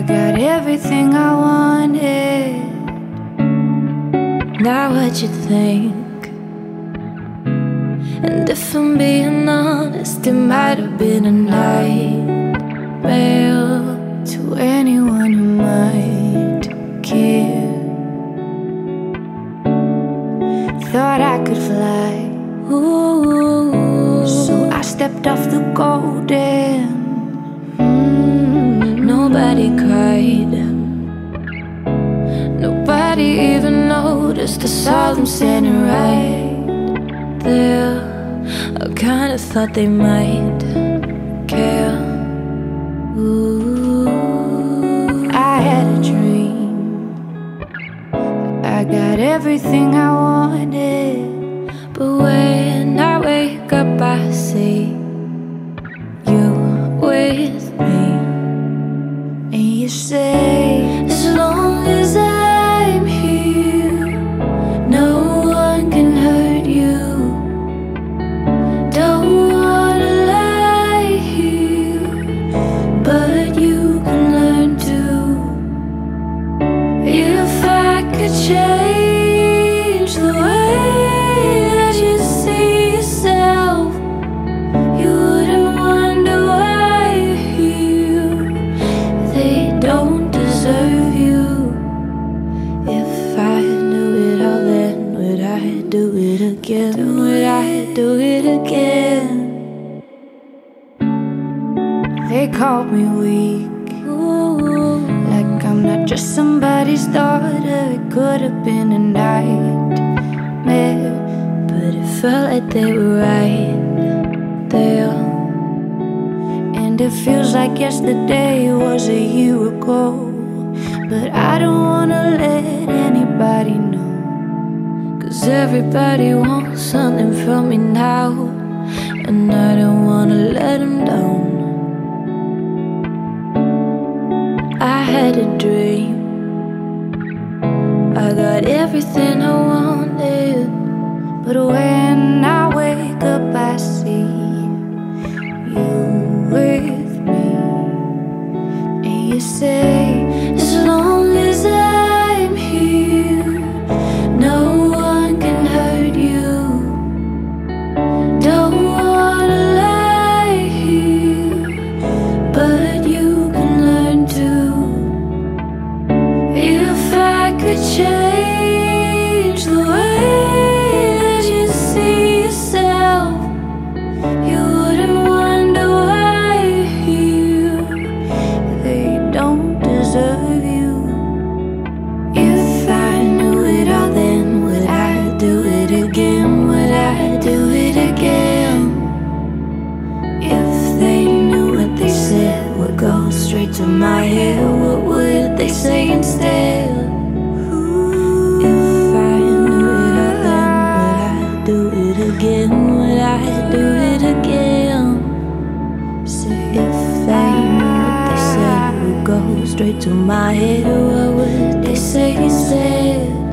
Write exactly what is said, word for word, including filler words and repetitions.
got everything I wanted. Now what you think? And if I'm being honest, it might have been a nightmare to anyone who might care. Thought I could fly, ooh, so I stepped off the golden. mm, Nobody cried, nobody even noticed. I saw them standing right there. I kinda thought they might care. Ooh, I had a dream, I got everything I wanted. But when I wake up I see you with me. And you say, as long as I'm here, no one can hurt you. Don't wanna lie here, but you can learn to. If I could change the way that you see yourself, you wouldn't wonder why you're here. They don't deserve you. If I knew it all then, would I do it again? Would I do it again? They called me weak, ooh, like I'm not just somebody's daughter. It could have been a nightmare, but it felt like they were right there. And it feels like yesterday was a year ago. But I don't wanna let anybody know, 'cause everybody wants something from me now, and I don't wanna let them down. I had a dream, I got everything I wanted. But when I wake up I see you with me. And you say, as long as I'm here, no one can hurt you. Don't wanna lie here, but you can learn to. If I could change the way that you see yourself, you wouldn't wonder why you're here. They don't deserve you. If I knew it all then, would I do it again? Would I do it again? If they knew what they said would go straight to my head, what would they say instead? If I knew it all then, would I do it again? Would I do it again? Say, if they knew what they said would go straight to my head, what would they say instead?